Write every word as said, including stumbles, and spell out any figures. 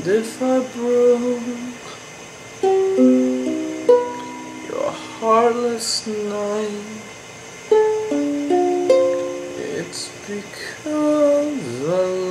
And if I broke your heart last night, it's because I